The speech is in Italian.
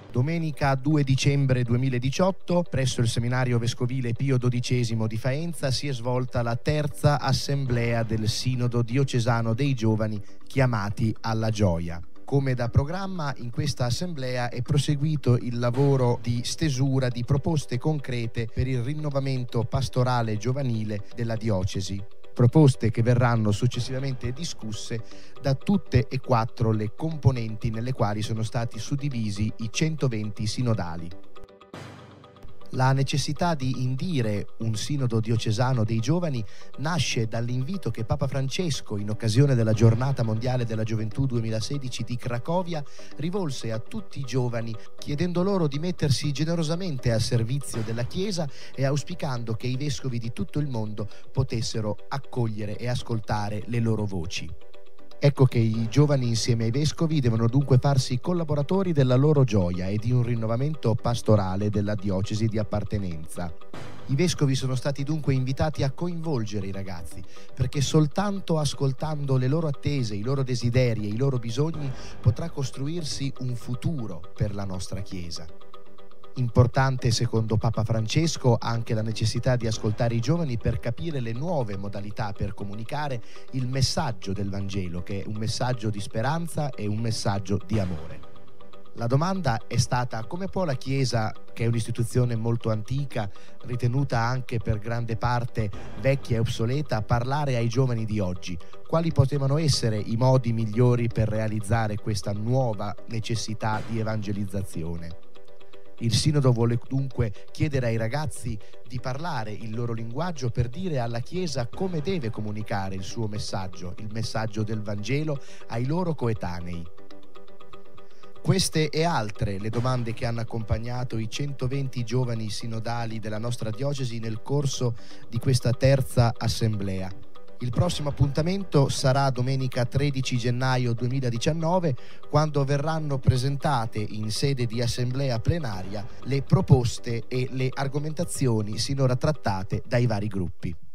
Domenica 2 dicembre 2018, presso il Seminario Vescovile Pio XII di Faenza, si è svolta la terza assemblea del Sinodo Diocesano dei Giovani chiamati alla gioia. Come da programma, in questa assemblea è proseguito il lavoro di stesura di proposte concrete per il rinnovamento pastorale giovanile della diocesi. Proposte che verranno successivamente discusse da tutte e quattro le componenti nelle quali sono stati suddivisi i 120 sinodali. La necessità di indire un sinodo diocesano dei giovani nasce dall'invito che Papa Francesco, in occasione della Giornata Mondiale della Gioventù 2016 di Cracovia, rivolse a tutti i giovani, chiedendo loro di mettersi generosamente a servizio della Chiesa e auspicando che i vescovi di tutto il mondo potessero accogliere e ascoltare le loro voci. Ecco che i giovani insieme ai vescovi devono dunque farsi collaboratori della loro gioia e di un rinnovamento pastorale della diocesi di appartenenza. I vescovi sono stati dunque invitati a coinvolgere i ragazzi, perché soltanto ascoltando le loro attese, i loro desideri e i loro bisogni potrà costruirsi un futuro per la nostra Chiesa. Importante, secondo Papa Francesco, anche la necessità di ascoltare i giovani per capire le nuove modalità per comunicare il messaggio del Vangelo, che è un messaggio di speranza e un messaggio di amore. La domanda è stata: come può la Chiesa, che è un'istituzione molto antica, ritenuta anche per grande parte vecchia e obsoleta, parlare ai giovani di oggi? Quali potevano essere i modi migliori per realizzare questa nuova necessità di evangelizzazione? Il Sinodo vuole dunque chiedere ai ragazzi di parlare il loro linguaggio per dire alla Chiesa come deve comunicare il suo messaggio, il messaggio del Vangelo, ai loro coetanei. Queste e altre le domande che hanno accompagnato i 120 giovani sinodali della nostra diocesi nel corso di questa terza assemblea. Il prossimo appuntamento sarà domenica 13 gennaio 2019, quando verranno presentate in sede di assemblea plenaria le proposte e le argomentazioni sinora trattate dai vari gruppi.